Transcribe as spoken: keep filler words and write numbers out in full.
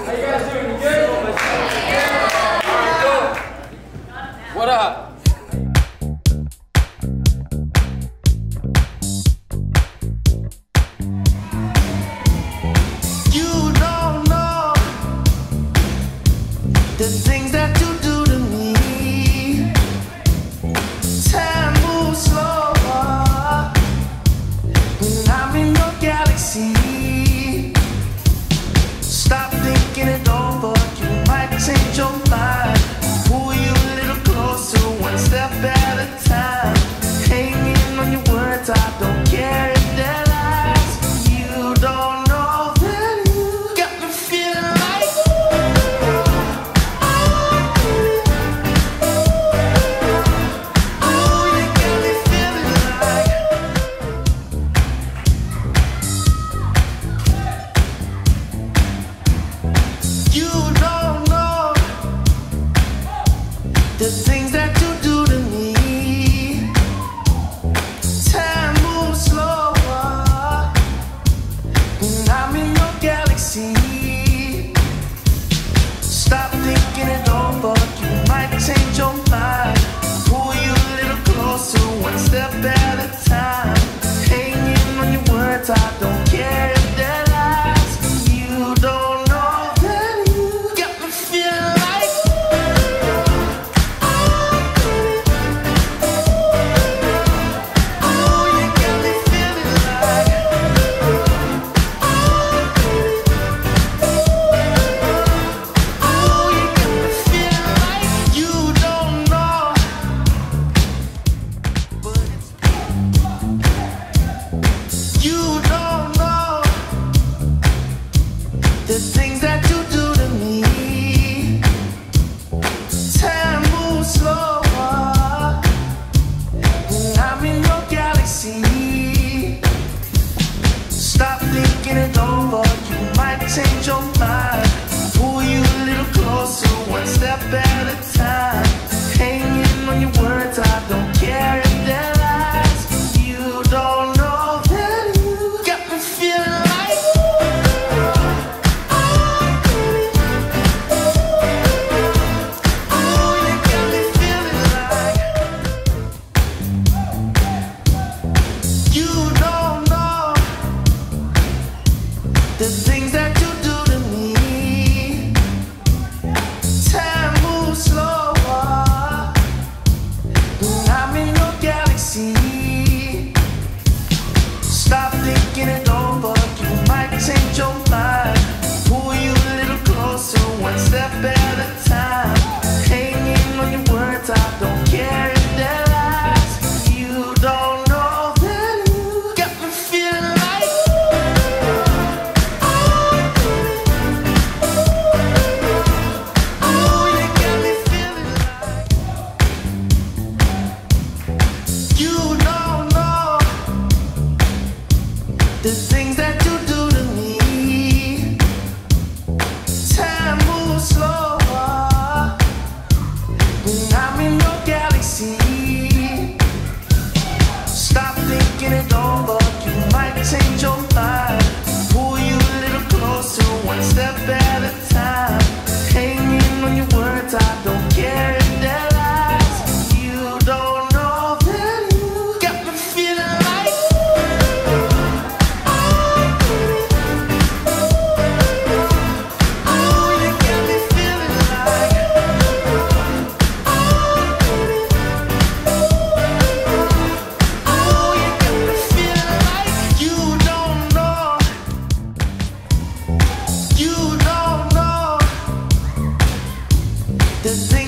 How you guys doing? You good? Alright, cool. What up? You don't know the things that you do to me. Time moves slower when I'm in your galaxy. Stop thinking it over, you might change your mind. Pull you a little closer, one step at a time. Hanging on your words, I don't care if they're lies. You don't know that you got me feeling like ooh, you got me feeling like you don't know the things that you do to me. Time moves slower when I'm in your galaxy. Stop thinking it over, you might change your mind. Pull you a little closer, one step at a time. Hanging on your words, I don't care if they're lies. You don't know that you got me feeling like ooh, you got me feeling like ooh, you got me feeling like you don't know, but it's you don't know the things that you do to me. Time moves slower when I'm in your galaxy. Stop thinking it over, you might change your mind. Pull you a little closer, one step at a time. Hanging on your words, I don't care if they're lies. You don't know that you got me feeling like ooh, you got me feeling like you don't know the things that you do to me. Time moves slower when I'm in your galaxy. Stop thinking it over, you might change your mind. Pull you a little closer, one step at a time. Hanging on your words, I don't care if they're lies. You don't know that you got me feeling like ooh, you got me feeling like you don't know the things that you do to me. Time moves slower when I'm in your galaxy. Stop thinking it over, you might change your mind. Pull you a little closer, one step at a time. Hanging on your words, I don't care if they're lies. You don't know that you got me feeling like ooh, you got me feeling like ooh, you got me feeling like you don't know, you don't know the things